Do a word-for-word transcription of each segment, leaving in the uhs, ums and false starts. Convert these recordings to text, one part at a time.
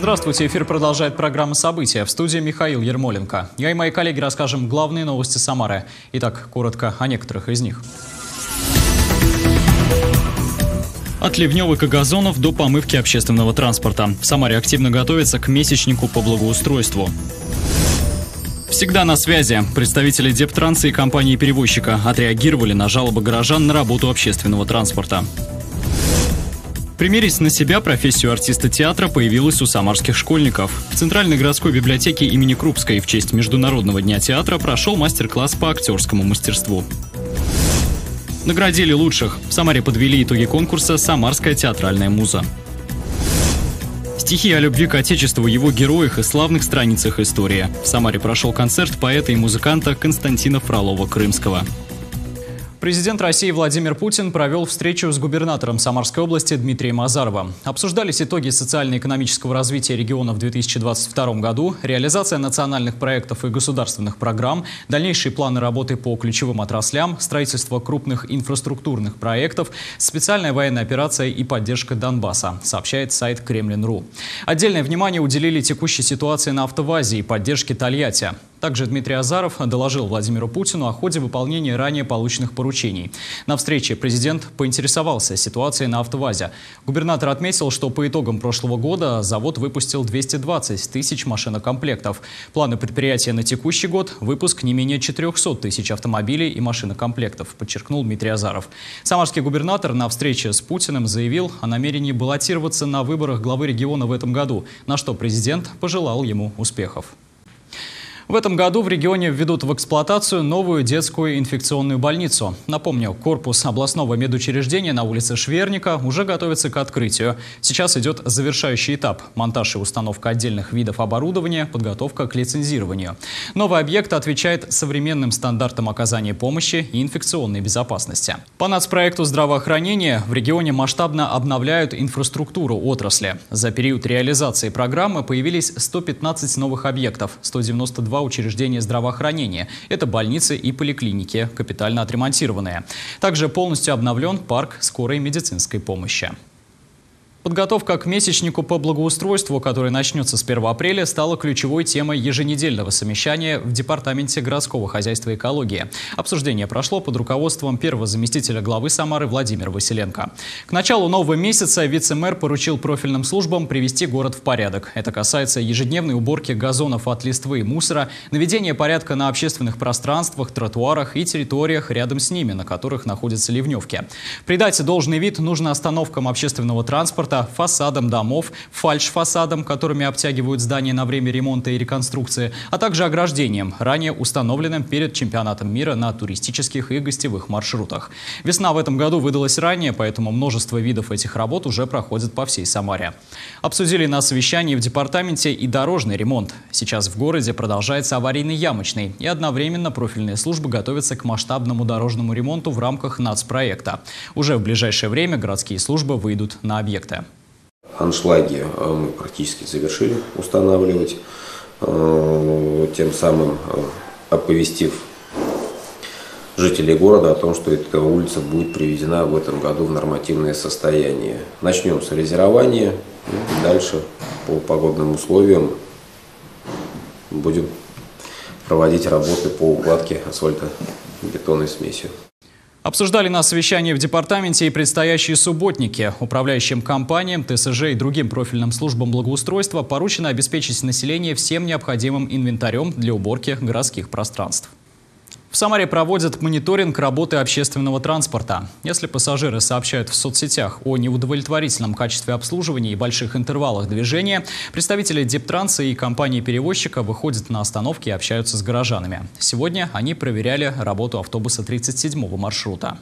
Здравствуйте, эфир продолжает программа «События». В студии Михаил Ермоленко. Я и мои коллеги расскажем главные новости Самары. Итак, коротко о некоторых из них. От ливневых и газонов до помывки общественного транспорта. В Самаре активно готовятся к месячнику по благоустройству. Всегда на связи. Представители Дептранса и компании-перевозчика отреагировали на жалобы горожан на работу общественного транспорта. Примерить на себя профессию артиста театра появилась у самарских школьников. В Центральной городской библиотеке имени Крупской в честь Международного дня театра прошел мастер-класс по актерскому мастерству. Наградили лучших. В Самаре подвели итоги конкурса «Самарская театральная муза». Стихи о любви к Отечеству, его героях и славных страницах истории. В Самаре прошел концерт поэта и музыканта Константина Фролова-Крымского. Президент России Владимир Путин провел встречу с губернатором Самарской области Дмитрием Азаровым. Обсуждались итоги социально-экономического развития региона в две тысячи двадцать втором году, реализация национальных проектов и государственных программ, дальнейшие планы работы по ключевым отраслям, строительство крупных инфраструктурных проектов, специальная военная операция и поддержка Донбасса, сообщает сайт Кремлин точка ру. Отдельное внимание уделили текущей ситуации на АвтоВАЗе и поддержке Тольятти. Также Дмитрий Азаров доложил Владимиру Путину о ходе выполнения ранее полученных поручений. На встрече президент поинтересовался ситуацией на АвтоВАЗе. Губернатор отметил, что по итогам прошлого года завод выпустил двести двадцать тысяч машинокомплектов. Планы предприятия на текущий год – выпуск не менее четырёхсот тысяч автомобилей и машинокомплектов, подчеркнул Дмитрий Азаров. Самарский губернатор на встрече с Путиным заявил о намерении баллотироваться на выборах главы региона в этом году, на что президент пожелал ему успехов. В этом году в регионе введут в эксплуатацию новую детскую инфекционную больницу. Напомню, корпус областного медучреждения на улице Шверника уже готовится к открытию. Сейчас идет завершающий этап – монтаж и установка отдельных видов оборудования, подготовка к лицензированию. Новый объект отвечает современным стандартам оказания помощи и инфекционной безопасности. По нацпроекту здравоохранения в регионе масштабно обновляют инфраструктуру отрасли. За период реализации программы появились сто пятнадцать новых объектов, сто девяносто два учреждения здравоохранения. Это больницы и поликлиники, капитально отремонтированные. Также полностью обновлен парк скорой медицинской помощи. Подготовка к месячнику по благоустройству, который начнется с первого апреля, стала ключевой темой еженедельного совещания в Департаменте городского хозяйства и экологии. Обсуждение прошло под руководством первого заместителя главы Самары Владимира Василенко. К началу нового месяца вице-мэр поручил профильным службам привести город в порядок. Это касается ежедневной уборки газонов от листвы и мусора, наведения порядка на общественных пространствах, тротуарах и территориях рядом с ними, на которых находятся ливневки. Придать должный вид нужно остановкам общественного транспорта, фасадам домов, фальш-фасадам, которыми обтягивают здания на время ремонта и реконструкции, а также ограждениям, ранее установленным перед чемпионатом мира на туристических и гостевых маршрутах. Весна в этом году выдалась ранее, поэтому множество видов этих работ уже проходят по всей Самаре. Обсудили на совещании в департаменте и дорожный ремонт. Сейчас в городе продолжается аварийный ямочный, и одновременно профильные службы готовятся к масштабному дорожному ремонту в рамках нацпроекта. Уже в ближайшее время городские службы выйдут на объекты. Аншлаги мы практически завершили устанавливать, тем самым оповестив жителей города о том, что эта улица будет приведена в этом году в нормативное состояние. Начнем с фрезерования, и дальше по погодным условиям будем проводить работы по укладке асфальтобетонной смесью. Обсуждали на совещании в департаменте и предстоящие субботники. Управляющим компаниям, ТСЖ и другим профильным службам благоустройства поручено обеспечить население всем необходимым инвентарем для уборки городских пространств. В Самаре проводят мониторинг работы общественного транспорта. Если пассажиры сообщают в соцсетях о неудовлетворительном качестве обслуживания и больших интервалах движения, представители Дептранса и компании-перевозчика выходят на остановки и общаются с горожанами. Сегодня они проверяли работу автобуса тридцать седьмого маршрута.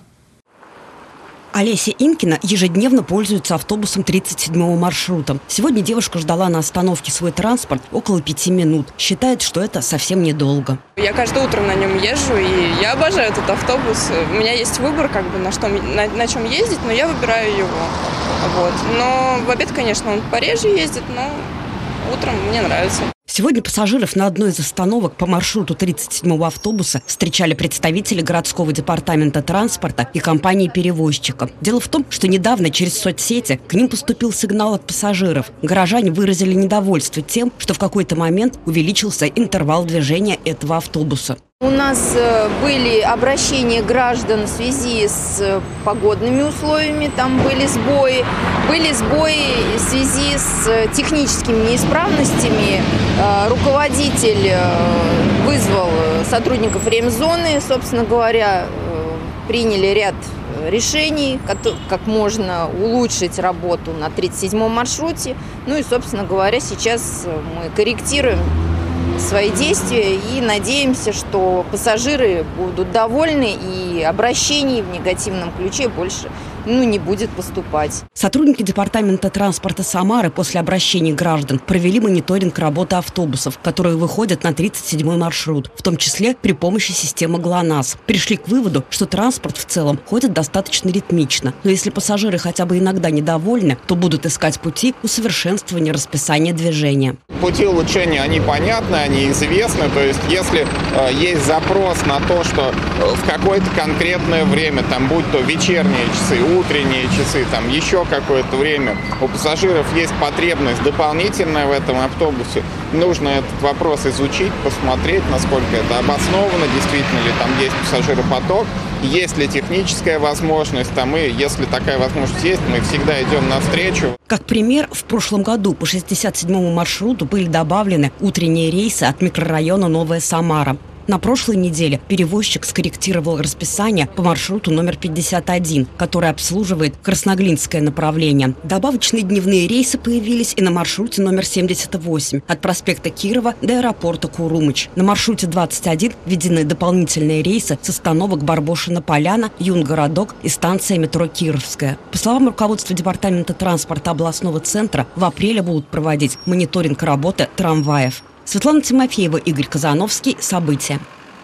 Олеся Инкина ежедневно пользуется автобусом тридцать седьмого маршрута. Сегодня девушка ждала на остановке свой транспорт около пяти минут. Считает, что это совсем недолго. Я каждое утро на нем езжу, и я обожаю этот автобус. У меня есть выбор, как бы, на, что, на, на чем ездить, но я выбираю его. Вот. Но в обед, конечно, он пореже ездит, но утром мне нравится. Сегодня пассажиров на одной из остановок по маршруту тридцать седьмого автобуса встречали представители городского департамента транспорта и компании-перевозчика. Дело в том, что недавно через соцсети к ним поступил сигнал от пассажиров. Горожане выразили недовольство тем, что в какой-то момент увеличился интервал движения этого автобуса. У нас были обращения граждан в связи с погодными условиями, там были сбои. Были сбои в связи с техническими неисправностями. Руководитель вызвал сотрудников ремзоны, собственно говоря, приняли ряд решений, как можно улучшить работу на тридцать седьмом маршруте. Ну и, собственно говоря, сейчас мы корректируем свои действия и надеемся, что пассажиры будут довольны и обращений в негативном ключе больше ну, не будет поступать. Сотрудники департамента транспорта Самары после обращений граждан провели мониторинг работы автобусов, которые выходят на тридцать седьмой маршрут, в том числе при помощи системы ГЛОНАСС. Пришли к выводу, что транспорт в целом ходит достаточно ритмично. Но если пассажиры хотя бы иногда недовольны, то будут искать пути усовершенствования расписания движения. Пути улучшения, они понятны, они известны. То есть, если э, есть запрос на то, что э, в какое-то конкретное время, там, будь то вечерние часы, утренние часы, там, еще какое-то время, у пассажиров есть потребность дополнительная в этом автобусе, нужно этот вопрос изучить, посмотреть, насколько это обосновано, действительно ли там есть пассажиропоток, есть ли техническая возможность, там, и если такая возможность есть, мы всегда идем навстречу. Как пример, в прошлом году по шестьдесят седьмому маршруту были добавлены утренние рейсы от микрорайона Новая Самара. На прошлой неделе перевозчик скорректировал расписание по маршруту номер пятьдесят один, который обслуживает Красноглинское направление. Добавочные дневные рейсы появились и на маршруте номер семьдесят восемь от проспекта Кирова до аэропорта Курумыч. На маршруте двадцать один введены дополнительные рейсы с остановок Барбошина-Поляна, Юнгородок и станция метро Кировская. По словам руководства департамента транспорта областного центра, в апреле будут проводить мониторинг работы трамваев. Светлана Тимофеева, Игорь Казановский. События.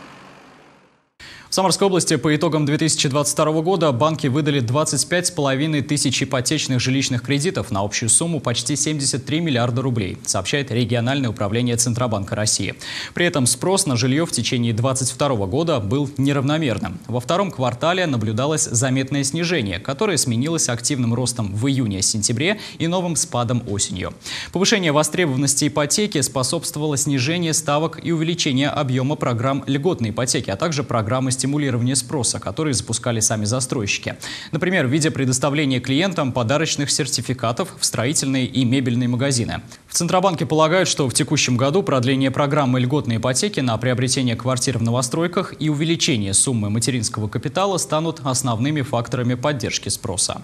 В Самарской области по итогам две тысячи двадцать второго года банки выдали двадцать пять с половиной тысяч ипотечных жилищных кредитов на общую сумму почти семьдесят три миллиарда рублей, сообщает региональное управление Центробанка России. При этом спрос на жилье в течение две тысячи двадцать второго года был неравномерным. Во втором квартале наблюдалось заметное снижение, которое сменилось активным ростом в июне-сентябре и новым спадом осенью. Повышение востребованности ипотеки способствовало снижению ставок и увеличению объема программ льготной ипотеки, а также программы стимулирования стимулирования спроса, которые запускали сами застройщики. Например, в виде предоставления клиентам подарочных сертификатов в строительные и мебельные магазины. В Центробанке полагают, что в текущем году продление программы льготной ипотеки на приобретение квартир в новостройках и увеличение суммы материнского капитала станут основными факторами поддержки спроса.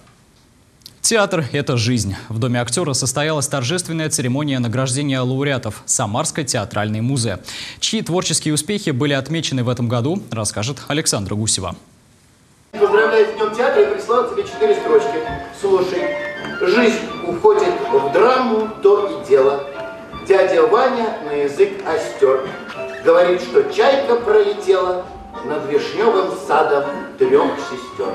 Театр – это жизнь. В Доме актера состоялась торжественная церемония награждения лауреатов Самарской театральной музы. Чьи творческие успехи были отмечены в этом году, расскажет Александра Гусева. Поздравляю с Днем театра и прислал тебе четыре строчки. Слушай. Жизнь уходит в драму, то и дело. Дядя Ваня на язык остер. Говорит, что чайка пролетела над вишневым садом трех сестер.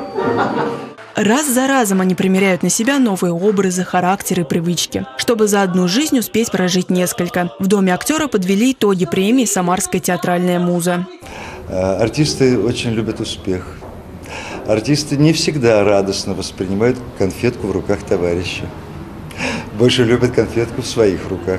Раз за разом они примеряют на себя новые образы, характеры, привычки, чтобы за одну жизнь успеть прожить несколько. В Доме актера подвели итоги премии «Самарская театральная муза». Артисты очень любят успех. Артисты не всегда радостно воспринимают конфетку в руках товарища. Больше любят конфетку в своих руках.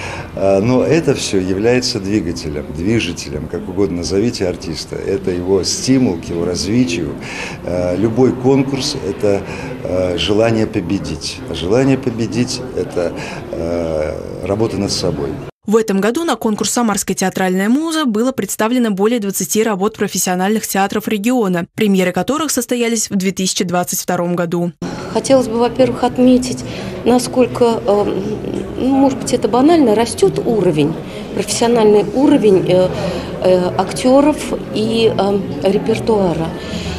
Но это все является двигателем, движителем, как угодно назовите артиста. Это его стимул к его развитию. Любой конкурс – это желание победить. А желание победить – это работа над собой. В этом году на конкурс «Самарская театральная муза» было представлено более двадцати работ профессиональных театров региона, премьеры которых состоялись в две тысячи двадцать втором году. Хотелось бы, во-первых, отметить, насколько, ну, может быть, это банально, растет уровень, профессиональный уровень э, э, актеров и э, репертуара.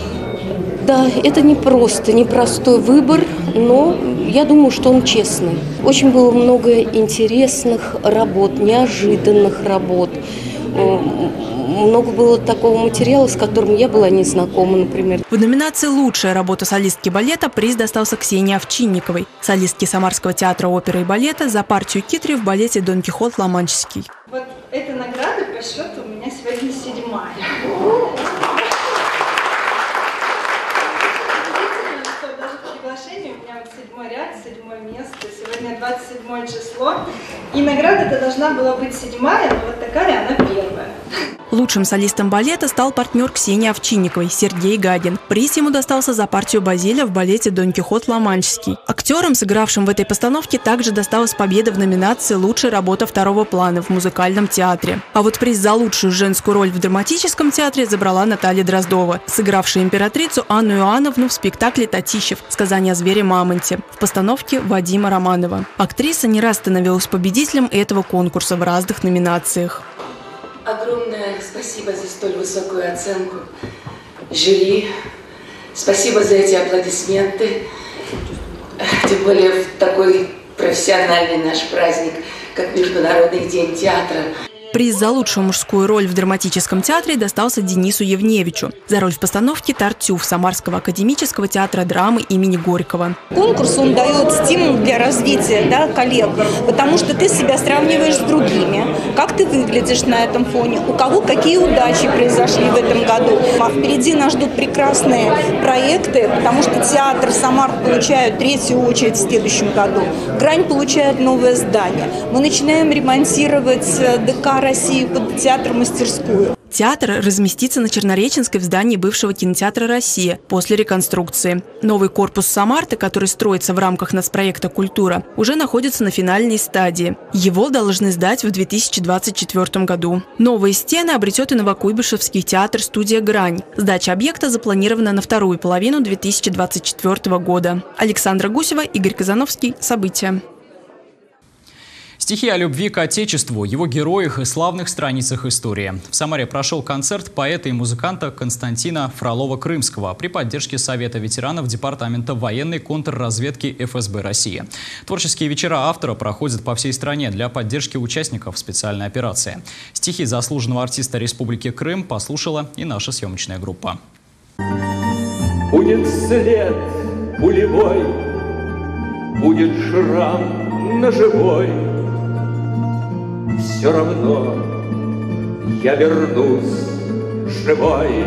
Да, это не просто, непростой выбор, но я думаю, что он честный. Очень было много интересных работ, неожиданных работ. много было такого материала, с которым я была не знакома, например. В номинации «Лучшая работа солистки балета» приз достался Ксении Овчинниковой, солистке Самарского театра оперы и балета за партию Китри в балете «Дон Кихот Ла-Манческий». Вот эта награда по счету у меня сегодня седьмая. У меня вот седьмой ряд, седьмое место, сегодня двадцать седьмое число. И награда-то должна была быть седьмая, но вот такая она первая. Лучшим солистом балета стал партнер Ксении Овчинниковой Сергей Гагин. Приз ему достался за партию Базиля в балете «Дон Кихот Ла-Манческий». Актерам, сыгравшим в этой постановке, также досталась победа в номинации «Лучшая работа второго плана» в музыкальном театре. А вот приз за лучшую женскую роль в драматическом театре забрала Наталья Дроздова, сыгравшая императрицу Анну Иоанновну в спектакле «Татищев. Сказание о звере-мамонте» в постановке Вадима Романова. Актриса не раз становилась победителем этого конкурса в разных номинациях. Огромное спасибо за столь высокую оценку жюри. Спасибо за эти аплодисменты. Тем более в такой профессиональный наш праздник, как Международный день театра. Приз за лучшую мужскую роль в драматическом театре достался Денису Евневичу за роль в постановке «Тартюф» Самарского академического театра драмы имени Горького. Конкурс, он дает стимул для развития, да, коллег, потому что ты себя сравниваешь с другими, как ты выглядишь на этом фоне, у кого какие удачи произошли в этом году. А впереди нас ждут прекрасные проекты, потому что театр Самар получает третью очередь в следующем году. Грань получает новое здание. Мы начинаем ремонтировать ДК России под театр-мастерскую. Театр разместится на Чернореченской в здании бывшего кинотеатра «Россия» после реконструкции. Новый корпус Самарты, который строится в рамках нацпроекта «Культура», уже находится на финальной стадии. Его должны сдать в две тысячи двадцать четвёртом году. Новые стены обретет и Новокуйбышевский театр-студия «Грань». Сдача объекта запланирована на вторую половину две тысячи двадцать четвёртого года. Александра Гусева, Игорь Казановский. События. Стихи о любви к Отечеству, его героях и славных страницах истории. В Самаре прошел концерт поэта и музыканта Константина Фролова-Крымского при поддержке Совета ветеранов Департамента военной контрразведки эф эс бэ России. Творческие вечера автора проходят по всей стране для поддержки участников специальной операции. Стихи заслуженного артиста Республики Крым послушала и наша съемочная группа. Будет след пулевой, будет шрам ножевой, все равно я вернусь живой.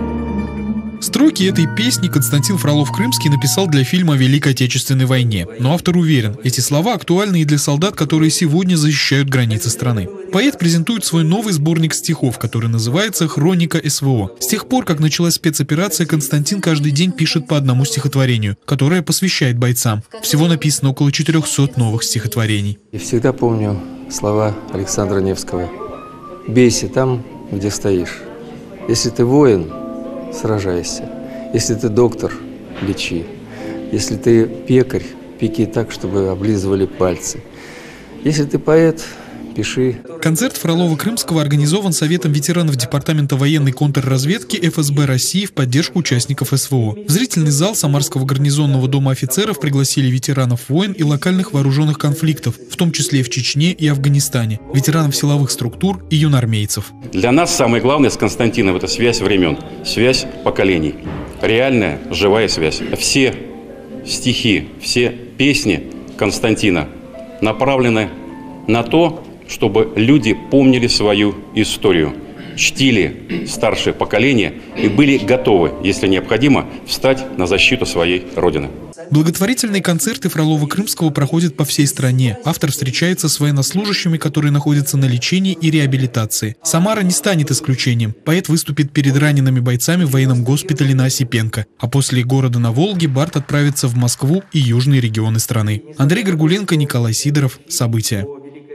Строки этой песни Константин Фролов-Крымский написал для фильма о Великой Отечественной войне. Но автор уверен, эти слова актуальны и для солдат, которые сегодня защищают границы страны. Поэт презентует свой новый сборник стихов, который называется «Хроника эс вэ о». С тех пор, как началась спецоперация, Константин каждый день пишет по одному стихотворению, которое посвящает бойцам. Всего написано около четырехсот новых стихотворений. Я всегда помню слова Александра Невского. «Бейся там, где стоишь. Если ты воин, сражайся. Если ты доктор, лечи. Если ты пекарь, пеки так, чтобы облизывали пальцы. Если ты поэт, пиши». Концерт Фролова-Крымского организован Советом ветеранов Департамента военной контрразведки эф эс бэ России в поддержку участников эс вэ о. В зрительный зал Самарского гарнизонного дома офицеров пригласили ветеранов войн и локальных вооруженных конфликтов, в том числе в Чечне и Афганистане, ветеранов силовых структур и юнармейцев. Для нас самое главное с Константином – это связь времен, связь поколений. Реальная, живая связь. Все стихи, все песни Константина направлены на то, чтобы люди помнили свою историю, чтили старшее поколение и были готовы, если необходимо, встать на защиту своей Родины. Благотворительные концерты Фролова-Крымского проходят по всей стране. Автор встречается с военнослужащими, которые находятся на лечении и реабилитации. Самара не станет исключением. Поэт выступит перед ранеными бойцами в военном госпитале на Осипенко. А после города на Волге Бард отправится в Москву и южные регионы страны. Андрей Горгуленко, Николай Сидоров. События.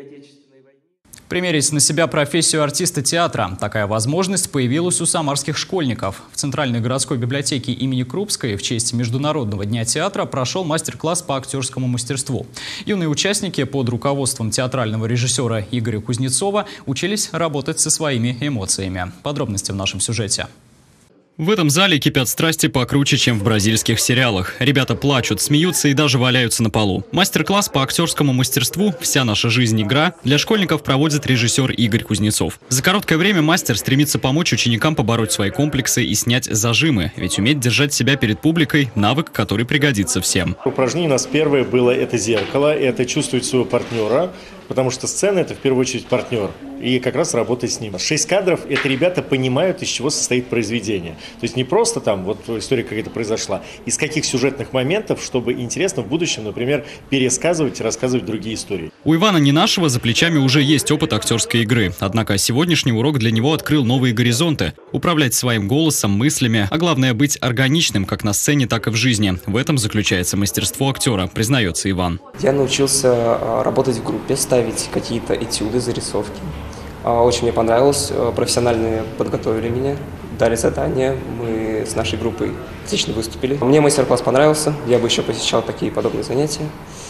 Примерить на себя профессию артиста театра. Такая возможность появилась у самарских школьников. В Центральной городской библиотеке имени Крупской в честь Международного дня театра прошел мастер-класс по актерскому мастерству. Юные участники под руководством театрального режиссера Игоря Кузнецова учились работать со своими эмоциями. Подробности в нашем сюжете. В этом зале кипят страсти покруче, чем в бразильских сериалах. Ребята плачут, смеются и даже валяются на полу. Мастер-класс по актерскому мастерству «Вся наша жизнь – игра» для школьников проводит режиссер Игорь Кузнецов. За короткое время мастер стремится помочь ученикам побороть свои комплексы и снять зажимы. Ведь уметь держать себя перед публикой – навык, который пригодится всем. Упражнение у нас первое было – это зеркало, это чувствовать своего партнера, потому что сцена – это в первую очередь партнер. И как раз работать с ним. Шесть кадров – это ребята понимают, из чего состоит произведение. То есть не просто там вот история какая-то произошла, из каких сюжетных моментов, чтобы интересно в будущем, например, пересказывать и рассказывать другие истории. У Ивана Ненашева за плечами уже есть опыт актерской игры. Однако сегодняшний урок для него открыл новые горизонты. Управлять своим голосом, мыслями, а главное быть органичным как на сцене, так и в жизни. В этом заключается мастерство актера, признается Иван. Я научился работать в группе, ставить какие-то этюды, зарисовки. Очень мне понравилось, профессиональные подготовили меня, дали задания, мы с нашей группой отлично выступили. Мне мастер-класс понравился, я бы еще посещал такие подобные занятия.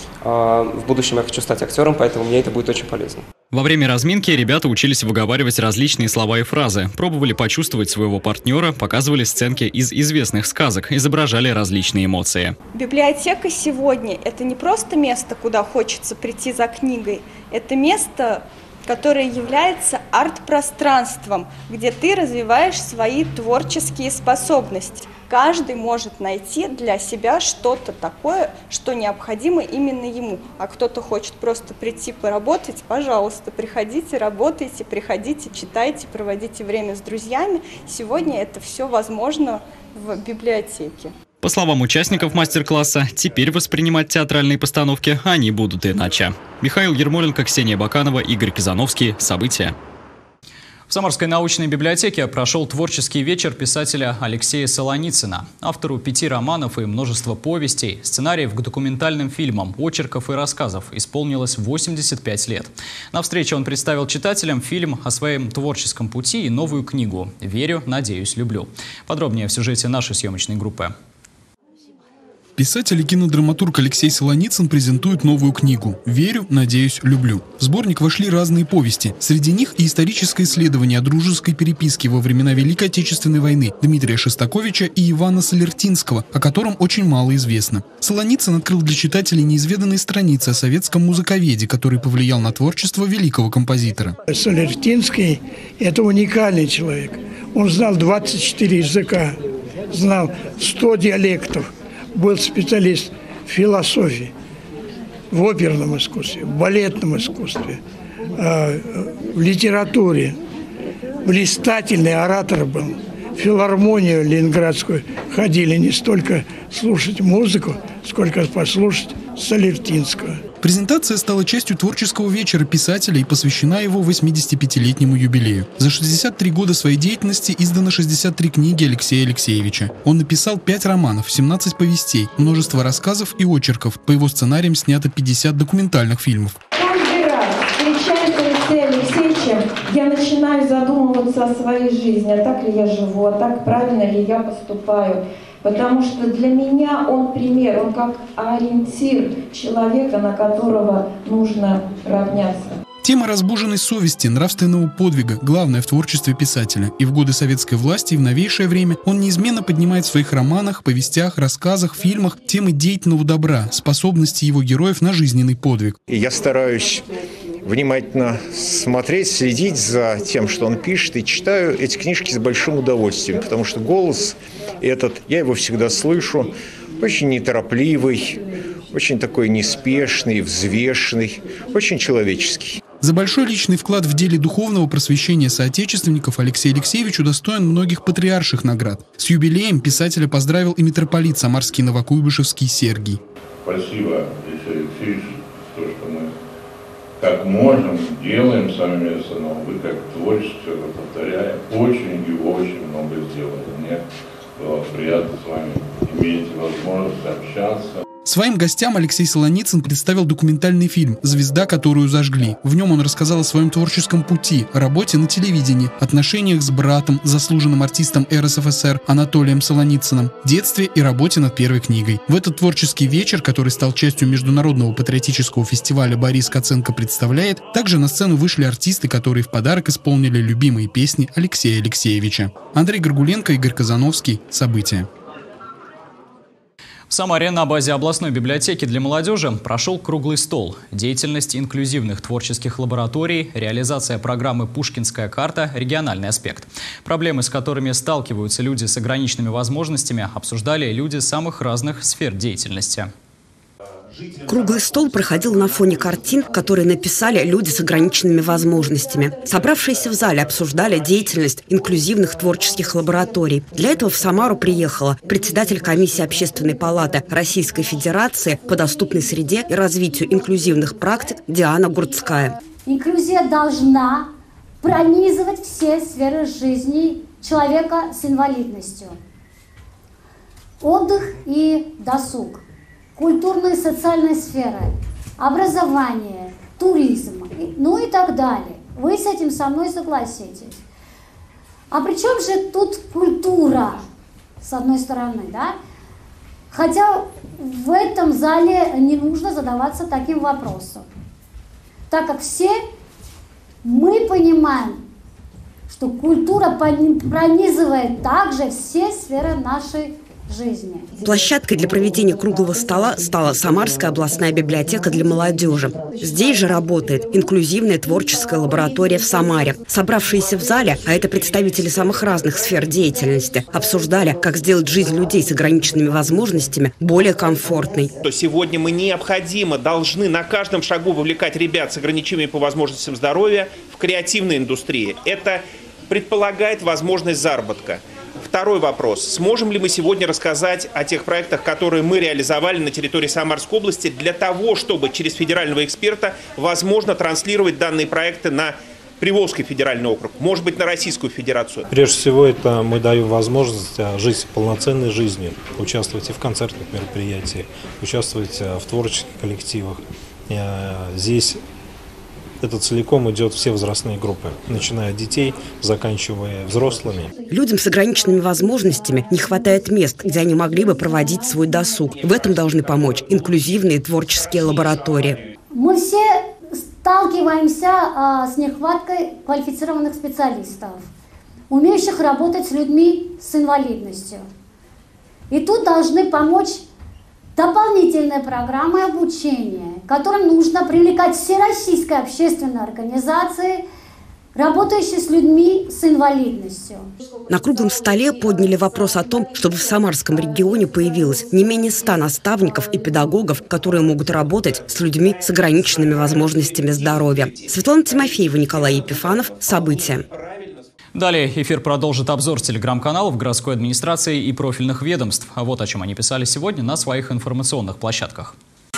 В будущем я хочу стать актером, поэтому мне это будет очень полезно. Во время разминки ребята учились выговаривать различные слова и фразы, пробовали почувствовать своего партнера, показывали сценки из известных сказок, изображали различные эмоции. Библиотека сегодня – это не просто место, куда хочется прийти за книгой, это место, которое является арт-пространством, где ты развиваешь свои творческие способности. Каждый может найти для себя что-то такое, что необходимо именно ему. А кто-то хочет просто прийти поработать, пожалуйста, приходите, работайте, приходите, читайте, проводите время с друзьями. Сегодня это все возможно в библиотеке. По словам участников мастер-класса, теперь воспринимать театральные постановки они будут иначе. Михаил Ермоленко, Ксения Баканова, Игорь Казановский. События. В Самарской научной библиотеке прошел творческий вечер писателя Алексея Солоницына. Автору пяти романов и множества повестей, сценариев к документальным фильмам, очерков и рассказов исполнилось восемьдесят пять лет. На встрече он представил читателям фильм о своем творческом пути и новую книгу «Верю, надеюсь, люблю». Подробнее в сюжете нашей съемочной группы. Писатель и кинодраматург Алексей Солоницын презентует новую книгу «Верю, надеюсь, люблю». В сборник вошли разные повести. Среди них и историческое исследование о дружеской переписке во времена Великой Отечественной войны Дмитрия Шостаковича и Ивана Солертинского, о котором очень мало известно. Солоницын открыл для читателей неизведанные страницы о советском музыковеде, который повлиял на творчество великого композитора. Солертинский – это уникальный человек. Он знал двадцать четыре языка, знал сто диалектов. Был специалист в философии, в оперном искусстве, в балетном искусстве, в литературе. Блистательный оратор был. В филармонию ленинградскую ходили не столько слушать музыку, сколько послушать Солертинского. Презентация стала частью творческого вечера писателя и посвящена его восьмидесятипятилетнему юбилею. За шестьдесят три года своей деятельности издано шестьдесят три книги Алексея Алексеевича. Он написал пять романов, семнадцать повестей, множество рассказов и очерков. По его сценариям снято пятьдесят документальных фильмов. Каждый раз, встречаясь с Алексеем Алексеевичем, я начинаю задумываться о своей жизни, а так ли я живу, а так правильно ли я поступаю. Потому что для меня он пример, он как ориентир человека, на которого нужно равняться. Тема разбуженной совести, нравственного подвига – главное в творчестве писателя. И в годы советской власти, и в новейшее время он неизменно поднимает в своих романах, повестях, рассказах, фильмах темы деятельного добра, способности его героев на жизненный подвиг. И я стараюсь внимательно смотреть, следить за тем, что он пишет, и читаю эти книжки с большим удовольствием, потому что голос этот, я его всегда слышу, очень неторопливый, очень такой неспешный, взвешенный, очень человеческий. За большой личный вклад в деле духовного просвещения соотечественников Алексей Алексеевич удостоен многих патриарших наград. С юбилеем писателя поздравил и митрополит Самарский Новокуйбышевский Сергий. Спасибо, Алексей Алексеевич, за то, что мы как можем, делаем сами вместо, но вы как творчество, повторяя, очень и очень много сделали. Мне было приятно с вами иметь возможность общаться. Своим гостям Алексей Солоницын представил документальный фильм «Звезда, которую зажгли». В нем он рассказал о своем творческом пути, работе на телевидении, отношениях с братом, заслуженным артистом эр эс эф эс эр Анатолием Солоницыным, детстве и работе над первой книгой. В этот творческий вечер, который стал частью международного патриотического фестиваля «Борис Коценко представляет», также на сцену вышли артисты, которые в подарок исполнили любимые песни Алексея Алексеевича. Андрей Горгуленко, Игорь Казановский. События. В Самаре на базе областной библиотеки для молодежи прошел круглый стол. Деятельность инклюзивных творческих лабораторий, реализация программы «Пушкинская карта», региональный аспект. Проблемы, с которыми сталкиваются люди с ограниченными возможностями, обсуждали люди самых разных сфер деятельности. Круглый стол проходил на фоне картин, которые написали люди с ограниченными возможностями. Собравшиеся в зале обсуждали деятельность инклюзивных творческих лабораторий. Для этого в Самару приехала председатель комиссии Общественной палаты Российской Федерации по доступной среде и развитию инклюзивных практик Диана Гурцкая. Инклюзия должна пронизывать все сферы жизни человека с инвалидностью. Отдых и досуг. Культурные и социальные сферы, образование, туризм, ну и так далее. Вы с этим со мной согласитесь. А при чем же тут культура, с одной стороны, да? Хотя в этом зале не нужно задаваться таким вопросом, так как все мы понимаем, что культура пронизывает также все сферы нашей жизни. Площадкой для проведения круглого стола стала Самарская областная библиотека для молодежи. Здесь же работает инклюзивная творческая лаборатория в Самаре. Собравшиеся в зале, а это представители самых разных сфер деятельности, обсуждали, как сделать жизнь людей с ограниченными возможностями более комфортной. Сегодня мы необходимо должны на каждом шагу вовлекать ребят с ограничениями по возможностям здоровья в креативной индустрии. Это предполагает возможность заработка. Второй вопрос. Сможем ли мы сегодня рассказать о тех проектах, которые мы реализовали на территории Самарской области для того, чтобы через федерального эксперта возможно транслировать данные проекты на Приволжский федеральный округ, может быть, на Российскую Федерацию? Прежде всего, это мы даем возможность жить полноценной жизнью, участвовать и в концертных мероприятиях, участвовать в творческих коллективах. Здесь это целиком идет все возрастные группы, начиная от детей, заканчивая взрослыми. Людям с ограниченными возможностями не хватает мест, где они могли бы проводить свой досуг. В этом должны помочь инклюзивные творческие лаборатории. Мы все сталкиваемся а, с нехваткой квалифицированных специалистов, умеющих работать с людьми с инвалидностью. И тут должны помочь дополнительные программы обучения, которым нужно привлекать всероссийские общественные организации, работающие с людьми с инвалидностью. На круглом столе подняли вопрос о том, чтобы в Самарском регионе появилось не менее ста наставников и педагогов, которые могут работать с людьми с ограниченными возможностями здоровья. Светлана Тимофеева, Николай Епифанов. События. Далее эфир продолжит обзор телеграм-каналов городской администрации и профильных ведомств. А вот о чем они писали сегодня на своих информационных площадках.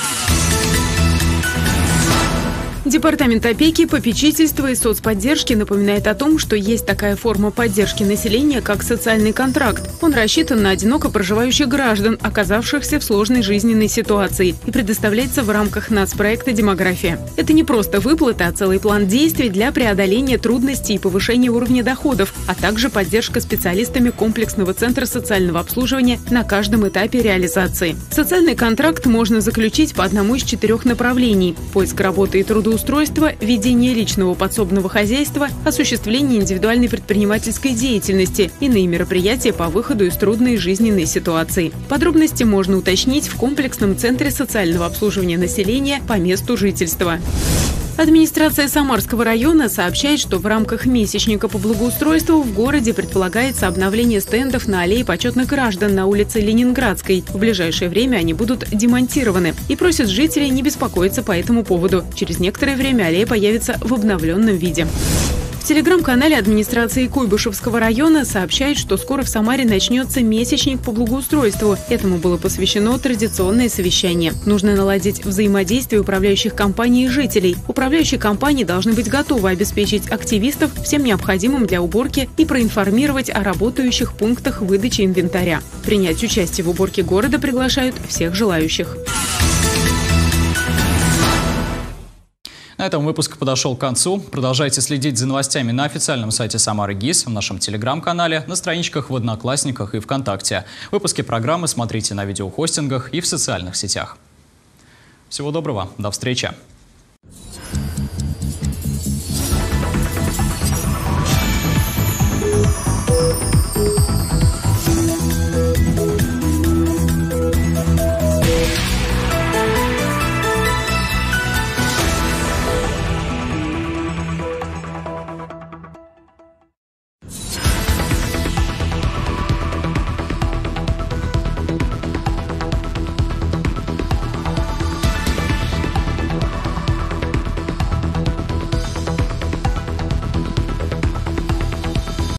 Департамент опеки, попечительства и соцподдержки напоминает о том, что есть такая форма поддержки населения, как социальный контракт. Он рассчитан на одиноко проживающих граждан, оказавшихся в сложной жизненной ситуации, и предоставляется в рамках нацпроекта «Демография». Это не просто выплата, а целый план действий для преодоления трудностей и повышения уровня доходов, а также поддержка специалистами комплексного центра социального обслуживания на каждом этапе реализации. Социальный контракт можно заключить по одному из четырех направлений – поиск работы и трудоустройства, устройство, ведение личного подсобного хозяйства, осуществление индивидуальной предпринимательской деятельности, иные мероприятия по выходу из трудной жизненной ситуации. Подробности можно уточнить в комплексном центре социального обслуживания населения по месту жительства. Администрация Самарского района сообщает, что в рамках месячника по благоустройству в городе предполагается обновление стендов на аллее почетных граждан на улице Ленинградской. В ближайшее время они будут демонтированы и просят жителей не беспокоиться по этому поводу. Через некоторое время аллея появится в обновленном виде. В телеграм-канале администрации Куйбышевского района сообщают, что скоро в Самаре начнется месячник по благоустройству. Этому было посвящено традиционное совещание. Нужно наладить взаимодействие управляющих компаний и жителей. Управляющие компании должны быть готовы обеспечить активистов всем необходимым для уборки и проинформировать о работающих пунктах выдачи инвентаря. Принять участие в уборке города приглашают всех желающих. На этом выпуск подошел к концу. Продолжайте следить за новостями на официальном сайте Самары ГИС, в нашем телеграм-канале, на страничках в Одноклассниках и ВКонтакте. Выпуски программы смотрите на видеохостингах и в социальных сетях. Всего доброго, до встречи!